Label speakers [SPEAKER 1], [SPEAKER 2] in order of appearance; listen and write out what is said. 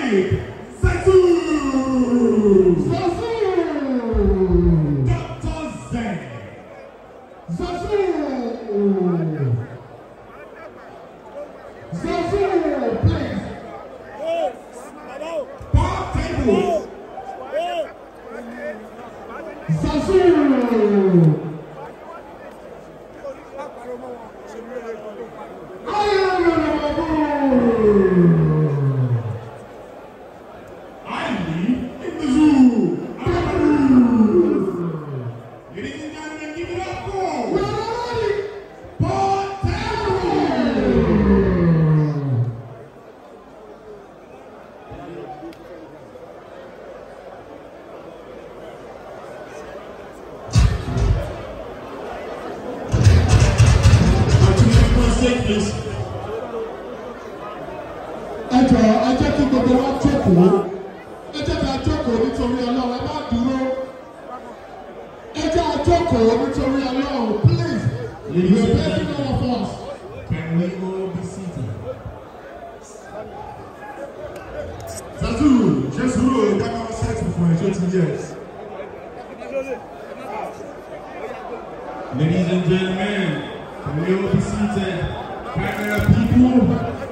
[SPEAKER 1] big Zazu! Zazu! Dr. Zen! Zazu! Zazu, please! Bar tables! Zazu! Ladies and gentlemen, can we all be seated? Camera people.